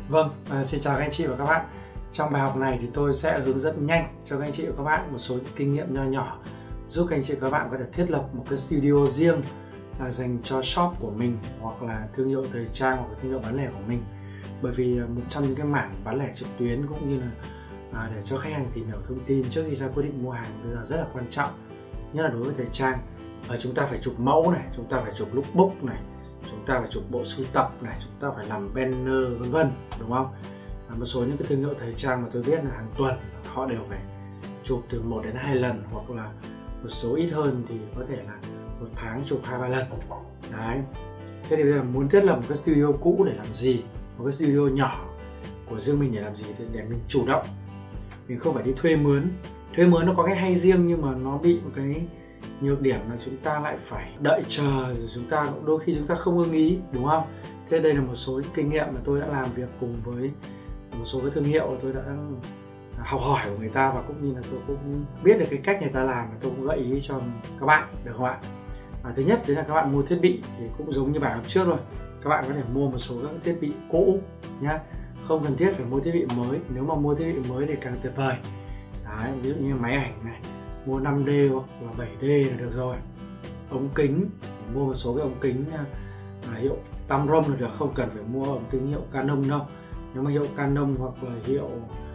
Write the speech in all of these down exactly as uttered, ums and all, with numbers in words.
Vâng, à, xin chào các anh chị và các bạn. Trong bài học này thì tôi sẽ hướng dẫn nhanh cho các anh chị và các bạn một số kinh nghiệm nho nhỏ giúp các anh chị và các bạn có thể thiết lập một cái studio riêng là dành cho shop của mình, hoặc là thương hiệu thời trang, hoặc là thương hiệu bán lẻ của mình. Bởi vì một trong những cái mảng bán lẻ trực tuyến cũng như là à, để cho khách hàng tìm hiểu thông tin trước khi ra quyết định mua hàng bây giờ rất là quan trọng. Nhất là đối với thời trang, à, chúng ta phải chụp mẫu này, chúng ta phải chụp lookbook này, chúng ta phải chụp bộ sưu tập này, chúng ta phải làm banner vân vân, đúng không? À, một số những cái thương hiệu thời trang mà tôi biết là hàng tuần họ đều phải chụp từ một đến hai lần, hoặc là một số ít hơn thì có thể là một tháng chụp hai ba lần. Đấy. Thế thì bây giờ muốn thiết lập một cái studio cũ để làm gì? Một cái studio nhỏ của riêng mình để làm gì? Để mình chủ động, mình không phải đi thuê mướn. Thuê mướn nó có cái hay riêng, nhưng mà nó bị một cái nhược điểm là chúng ta lại phải đợi chờ, rồi chúng ta đôi khi chúng ta không ưng ý, đúng không? Thế đây là một số kinh nghiệm mà tôi đã làm việc cùng với một số cái thương hiệu, tôi đã học hỏi của người ta, và cũng như là tôi cũng biết được cái cách người ta làm, và tôi cũng gợi ý cho các bạn, được không ạ? À, thứ nhất đấy là các bạn mua thiết bị thì cũng giống như bài học trước rồi, các bạn có thể mua một số các thiết bị cũ nhá, không cần thiết phải mua thiết bị mới. Nếu mà mua thiết bị mới thì càng tuyệt vời. Đấy, ví dụ như máy ảnh này, mua năm D hoặc là bảy D là được rồi. Ống kính, mua một số cái ống kính à, hiệu Tamron là được, không cần phải mua ống kính hiệu Canon đâu. Nếu mà hiệu Canon hoặc là hiệu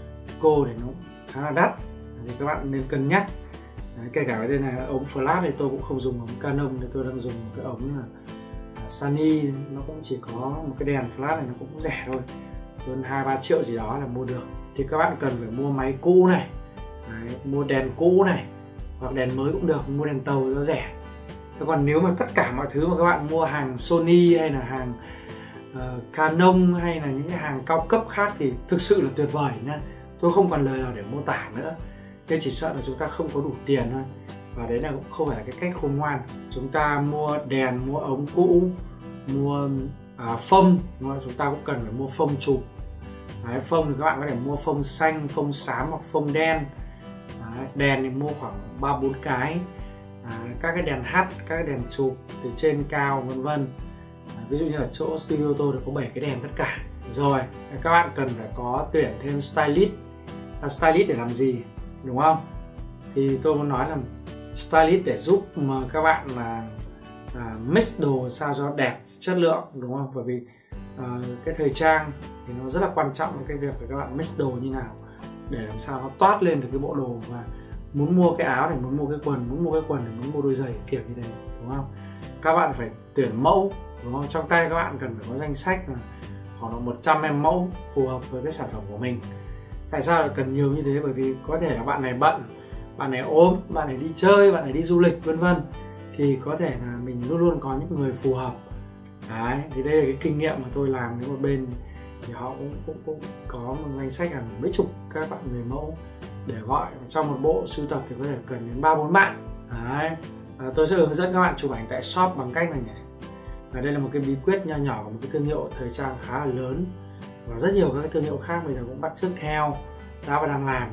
Cô thì nó khá là đắt, thì các bạn nên cân nhắc. Đấy, kể cả đây là ống flash thì tôi cũng không dùng ống Canon, thì tôi đang dùng một cái ống là Sony, nó cũng chỉ có một cái đèn flash này, nó cũng rẻ thôi, hơn hai ba triệu gì đó là mua được. Thì các bạn cần phải mua máy cũ này. Đấy, mua đèn cũ này, hoặc đèn mới cũng được, mua đèn tàu nó rẻ. Thế còn nếu mà tất cả mọi thứ mà các bạn mua hàng Sony hay là hàng uh, Canon hay là những cái hàng cao cấp khác thì thực sự là tuyệt vời nhá. Tôi không còn lời nào để mô tả nữa. Thế chỉ sợ là chúng ta không có đủ tiền thôi, và đấy là cũng không phải là cái cách khôn ngoan. Chúng ta mua đèn, mua ống cũ, mua à, phông, chúng ta cũng cần phải mua phông chụp. Đấy, phông thì các bạn có thể mua phông xanh, phông xám hoặc phông đen. Đấy, đèn thì mua khoảng ba bốn cái. À, các cái đèn hắt, các cái đèn chụp từ trên cao vân vân. À, ví dụ như ở chỗ studio tôi thì có bảy cái đèn tất cả. Rồi, các bạn cần phải có tuyển thêm stylist. À, stylist để làm gì, đúng không? Thì tôi muốn nói là stylist để giúp mà các bạn là à, mix đồ sao cho đẹp, chất lượng, đúng không? Bởi vì à, cái thời trang thì nó rất là quan trọng cái việc phải các bạn mix đồ như nào để làm sao nó toát lên được cái bộ đồ. Và muốn mua cái áo thì muốn mua cái quần, muốn mua cái quần thì muốn mua đôi giày, kiểu như thế, đúng không? Các bạn phải tuyển mẫu, đúng không? Trong tay các bạn cần phải có danh sách là khoảng một trăm em mẫu phù hợp với cái sản phẩm của mình. Tại sao lại cần nhiều như thế? Bởi vì có thể là bạn này bận, bạn này ốm, bạn này đi chơi, bạn này đi du lịch vân vân, thì có thể là mình luôn luôn có những người phù hợp. Đấy, thì đây là cái kinh nghiệm mà tôi làm với một bên, thì họ cũng, cũng, cũng có một danh sách hàng mấy chục các bạn người mẫu để gọi. Trong một bộ sưu tập thì có thể cần đến ba bốn bạn. Đấy. À, tôi sẽ hướng dẫn các bạn chụp ảnh tại shop bằng cách này nhỉ. Và đây là một cái bí quyết nho nhỏ của một cái thương hiệu thời trang khá là lớn, và rất nhiều các thương hiệu khác bây giờ cũng bắt chước theo, đã và đang làm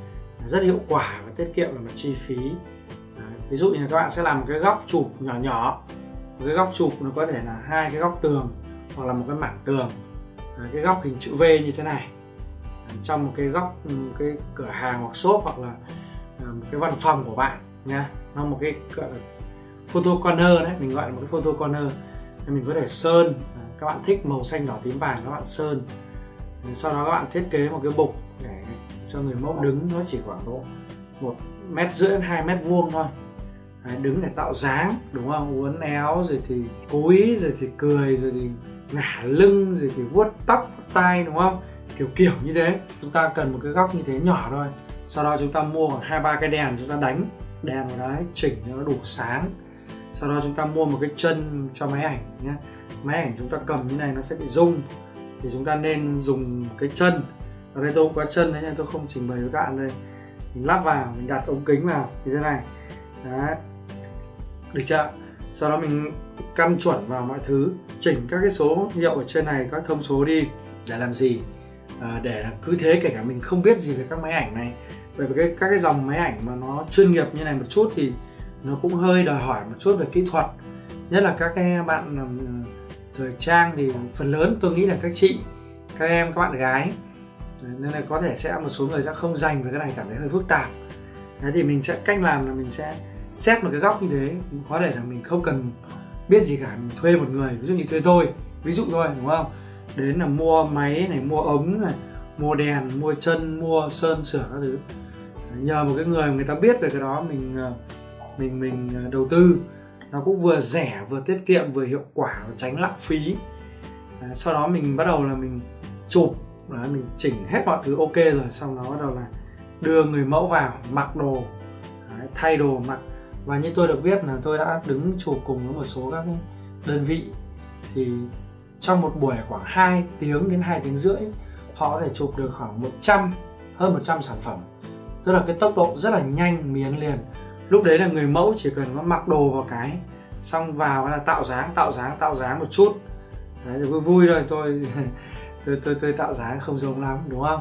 rất hiệu quả và tiết kiệm về mặt chi phí. Đấy. Ví dụ như là các bạn sẽ làm một cái góc chụp nhỏ nhỏ, một cái góc chụp nó có thể là hai cái góc tường hoặc là một cái mảng tường. Đấy, cái góc hình chữ V như thế này trong một cái góc, một cái cửa hàng hoặc shop, hoặc là một cái văn phòng của bạn nha. Nó một cái gọi là photo corner đấy, mình gọi là một cái photo corner. Mình có thể sơn, các bạn thích màu xanh đỏ tím vàng các bạn sơn. Sau đó các bạn thiết kế một cái bục để cho người mẫu đứng, nó chỉ khoảng độ một mét rưỡi đến hai mét vuông thôi. Đấy, đứng để tạo dáng, đúng không? Uốn éo, rồi thì cúi, rồi thì cười, rồi thì ngả lưng, rồi thì vuốt tóc, vuốt tai, đúng không? Kiểu kiểu như thế. Chúng ta cần một cái góc như thế nhỏ thôi. Sau đó chúng ta mua khoảng hai ba cái đèn, chúng ta đánh đèn vào đấy, chỉnh cho nó đủ sáng. Sau đó chúng ta mua một cái chân cho máy ảnh nhé. Máy ảnh chúng ta cầm như này nó sẽ bị rung, thì chúng ta nên dùng cái chân. Ở đây tôi cũng có chân đấy, nhưng tôi không trình bày với các bạn đây. Mình lắp vào, mình đặt ống kính vào như thế này. Đấy, được chưa? Sau đó mình căn chuẩn vào mọi thứ, chỉnh các cái số hiệu ở trên này, các thông số đi. Để làm gì? À, để cứ thế, kể cả mình không biết gì về các máy ảnh này, bởi vì cái, các cái dòng máy ảnh mà nó chuyên nghiệp như này một chút thì nó cũng hơi đòi hỏi một chút về kỹ thuật. Nhất là các cái bạn thời trang thì phần lớn tôi nghĩ là các chị các em, các bạn gái. Đấy, nên là có thể sẽ một số người sẽ không dành về cái này, cảm thấy hơi phức tạp. Thế thì mình sẽ cách làm là mình sẽ xét một cái góc như thế, có thể là mình không cần biết gì cả, mình thuê một người, ví dụ như thuê tôi, ví dụ thôi, đúng không? Đến là mua máy này, mua ống này, mua đèn, mua chân, mua sơn sửa các thứ. Nhờ một cái người mà người ta biết về cái đó, mình mình mình đầu tư nó cũng vừa rẻ, vừa tiết kiệm, vừa hiệu quả, và tránh lãng phí. Đấy, sau đó mình bắt đầu là mình chụp, đấy, mình chỉnh hết mọi thứ ok rồi, xong đó bắt đầu là đưa người mẫu vào mặc đồ, đấy, thay đồ mặc. Và như tôi được biết là tôi đã đứng chụp cùng với một số các đơn vị, thì trong một buổi khoảng hai tiếng đến hai tiếng rưỡi họ có thể chụp được khoảng một trăm, hơn một trăm sản phẩm. Tức là cái tốc độ rất là nhanh, miến liền. Lúc đấy là người mẫu chỉ cần có mặc đồ vào cái, xong vào là tạo dáng, tạo dáng, tạo dáng một chút. Đấy, vui vui thôi, tôi tôi tôi tôi tạo dáng không giống lắm, đúng không?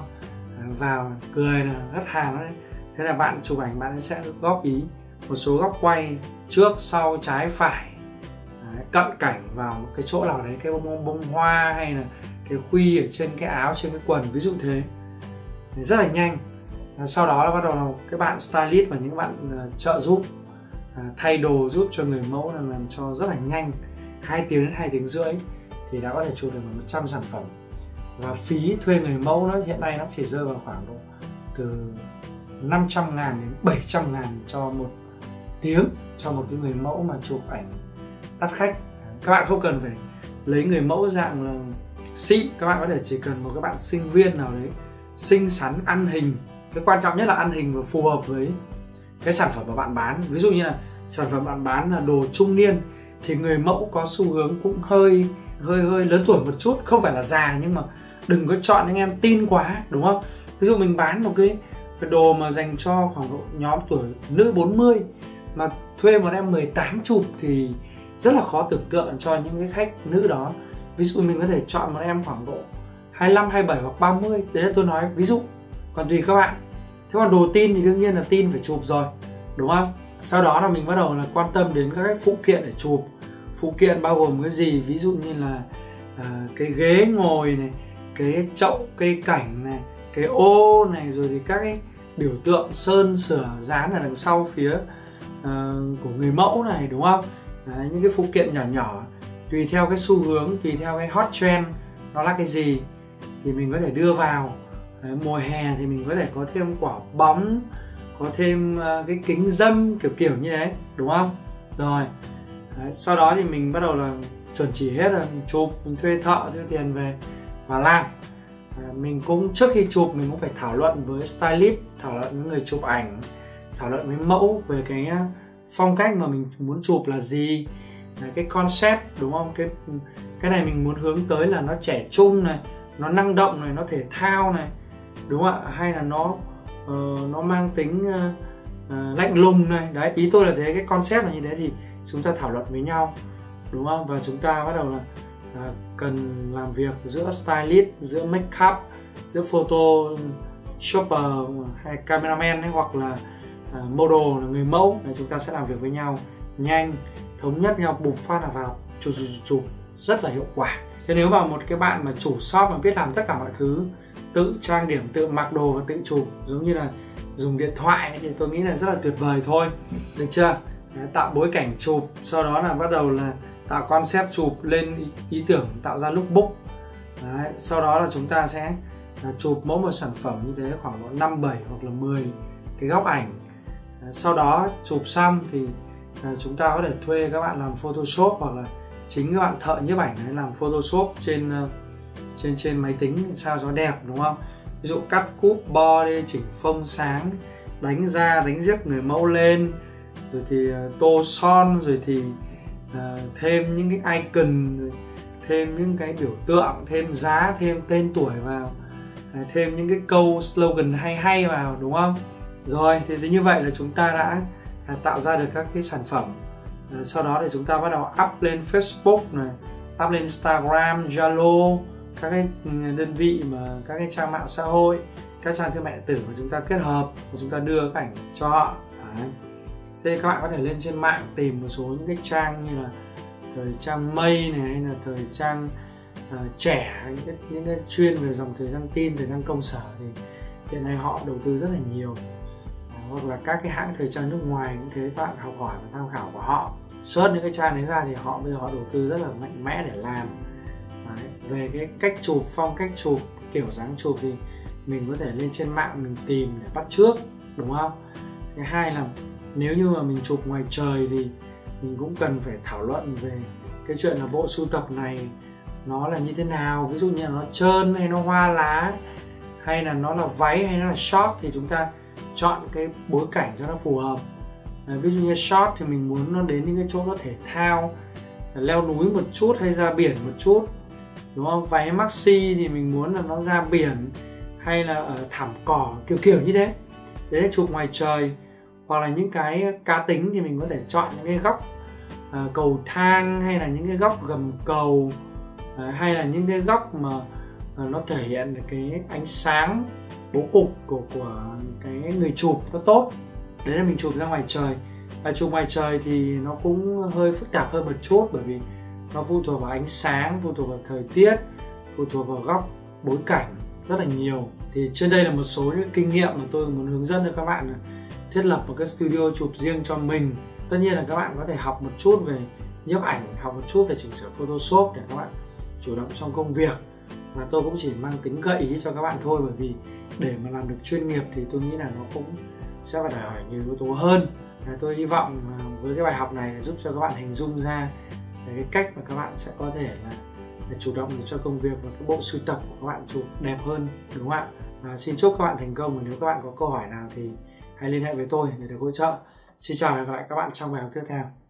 Vào cười là hất hàng đấy. Thế là bạn chụp ảnh, bạn sẽ góp ý một số góc quay trước, sau, trái, phải. Đấy, cận cảnh vào cái chỗ nào đấy, cái bông, bông hoa hay là cái khuy ở trên cái áo, trên cái quần, ví dụ thế. Thì rất là nhanh. Sau đó là bắt đầu là cái bạn stylist và những bạn uh, trợ giúp uh, thay đồ giúp cho người mẫu là làm cho rất là nhanh, hai tiếng đến hai tiếng rưỡi thì đã có thể chụp được một trăm sản phẩm. Và phí thuê người mẫu nó hiện nay nó chỉ rơi vào khoảng độ từ năm trăm ngàn đến bảy trăm ngàn cho một tiếng, cho một cái người mẫu mà chụp ảnh đắt khách. Các bạn không cần phải lấy người mẫu dạng là xịn, các bạn có thể chỉ cần một cái bạn sinh viên nào đấy xinh xắn, ăn hình. Cái quan trọng nhất là ăn hình và phù hợp với cái sản phẩm mà bạn bán. Ví dụ như là sản phẩm bạn bán là đồ trung niên thì người mẫu có xu hướng cũng hơi hơi hơi lớn tuổi một chút, không phải là già, nhưng mà đừng có chọn những em tin quá, đúng không? Ví dụ mình bán một cái, cái đồ mà dành cho khoảng độ nhóm tuổi nữ bốn mươi mà thuê một em mười tám chụp thì rất là khó tưởng tượng cho những cái khách nữ đó. Ví dụ mình có thể chọn một em khoảng độ hai mươi lăm, hai mươi bảy hoặc ba mươi. Đấy là tôi nói ví dụ, còn tùy các bạn. Thế còn đồ tin thì đương nhiên là tin phải chụp rồi, đúng không? Sau đó là mình bắt đầu là quan tâm đến các cái phụ kiện để chụp. Phụ kiện bao gồm cái gì? Ví dụ như là à, cái ghế ngồi này, cái chậu cây cảnh này, cái ô này, rồi thì các cái biểu tượng sơn sửa dán ở đằng sau phía à, của người mẫu này, đúng không? Đấy, những cái phụ kiện nhỏ nhỏ tùy theo cái xu hướng, tùy theo cái hot trend nó là cái gì thì mình có thể đưa vào. Đấy, mùa hè thì mình có thể có thêm quả bóng, có thêm uh, cái kính dâm kiểu kiểu như thế, đúng không? Rồi đấy, sau đó thì mình bắt đầu là chuẩn chỉ hết rồi, mình chụp, mình thuê thợ, thuê tiền về và làm. À, mình cũng trước khi chụp mình cũng phải thảo luận với stylist, thảo luận với người chụp ảnh, thảo luận với mẫu về cái phong cách mà mình muốn chụp là gì, đấy, cái concept, đúng không? Cái cái này mình muốn hướng tới là nó trẻ trung này, nó năng động này, nó thể thao này, đúng không ạ? Hay là nó uh, nó mang tính uh, uh, lạnh lùng này. Đấy, ý tôi là thế, cái concept là như thế thì chúng ta thảo luận với nhau, đúng không? Và chúng ta bắt đầu là uh, cần làm việc giữa stylist, giữa make up, giữa photo shopper hay cameraman ấy, hoặc là uh, model là người mẫu. Đấy, chúng ta sẽ làm việc với nhau nhanh, thống nhất nhau, bùng phát là vào chụp chụp chụp rất là hiệu quả. Thế nếu mà một cái bạn mà chủ shop mà biết làm tất cả mọi thứ, tự trang điểm, tự mặc đồ và tự chụp giống như là dùng điện thoại ấy, thì tôi nghĩ là rất là tuyệt vời thôi, được chưa? Đấy, tạo bối cảnh chụp, sau đó là bắt đầu là tạo concept chụp, lên ý, ý tưởng, tạo ra lookbook. Đấy, sau đó là chúng ta sẽ là chụp mỗi một sản phẩm như thế khoảng năm, bảy hoặc là mười cái góc ảnh. Đấy, sau đó chụp xong thì à, chúng ta có thể thuê các bạn làm Photoshop, hoặc là chính các bạn thợ nhiếp ảnh ấy làm Photoshop trên uh, trên trên máy tính sao cho đẹp, đúng không? Ví dụ cắt cúp body, chỉnh phông sáng, đánh da, đánh giết người mẫu lên, rồi thì uh, tô son, rồi thì uh, thêm những cái icon, thêm những cái biểu tượng, thêm giá, thêm tên tuổi vào, uh, thêm những cái câu slogan hay hay vào, đúng không? Rồi thì như vậy là chúng ta đã uh, tạo ra được các cái sản phẩm. Uh, sau đó thì chúng ta bắt đầu up lên Facebook này, up lên Instagram, Zalo, các cái đơn vị mà các cái trang mạng xã hội, các trang thương mại điện tử mà chúng ta kết hợp và chúng ta đưa các ảnh cho họ. Đấy. Thế các bạn có thể lên trên mạng tìm một số những cái trang như là thời trang mây này, hay là thời trang uh, trẻ, những cái, những cái chuyên về dòng thời gian tin, thời gian công sở thì hiện nay họ đầu tư rất là nhiều. uh, hoặc là các cái hãng thời trang nước ngoài cũng thế, các bạn học hỏi và tham khảo của họ, search những cái trang đấy ra thì họ bây giờ họ đầu tư rất là mạnh mẽ để làm. Đấy. Về cái cách chụp, phong cách chụp, kiểu dáng chụp thì mình có thể lên trên mạng mình tìm để bắt chước, đúng không? Thứ hai là nếu như mà mình chụp ngoài trời thì mình cũng cần phải thảo luận về cái chuyện là bộ sưu tập này nó là như thế nào, ví dụ như là nó trơn hay nó hoa lá, hay là nó là váy hay nó là short, thì chúng ta chọn cái bối cảnh cho nó phù hợp. Đấy, ví dụ như short thì mình muốn nó đến những cái chỗ có thể thao, leo núi một chút hay ra biển một chút, đúng không? Váy maxi thì mình muốn là nó ra biển hay là ở thảm cỏ, kiểu kiểu như thế. Đấy là chụp ngoài trời. Hoặc là những cái cá tính thì mình có thể chọn những cái góc uh, cầu thang, hay là những cái góc gầm cầu, uh, hay là những cái góc mà uh, nó thể hiện được cái ánh sáng bố cục của, của cái người chụp nó tốt. Đấy là mình chụp ra ngoài trời. À, chụp ngoài trời thì nó cũng hơi phức tạp hơn một chút, bởi vì nó phụ thuộc vào ánh sáng, phụ thuộc vào thời tiết, phụ thuộc vào góc bối cảnh rất là nhiều. Thì trên đây là một số những kinh nghiệm mà tôi muốn hướng dẫn cho các bạn thiết lập một cái studio chụp riêng cho mình. Tất nhiên là các bạn có thể học một chút về nhiếp ảnh, học một chút về chỉnh sửa Photoshop để các bạn chủ động trong công việc. Và tôi cũng chỉ mang tính gợi ý cho các bạn thôi, bởi vì để mà làm được chuyên nghiệp thì tôi nghĩ là nó cũng sẽ phải đòi hỏi nhiều yếu tố hơn. Và tôi hy vọng với cái bài học này giúp cho các bạn hình dung ra cái cách mà các bạn sẽ có thể là để chủ động cho công việc và cái bộ sưu tập của các bạn chụp đẹp hơn, đúng không ạ? Và xin chúc các bạn thành công, và nếu các bạn có câu hỏi nào thì hãy liên hệ với tôi để được hỗ trợ. Xin chào và hẹn gặp lại các bạn trong bài học tiếp theo.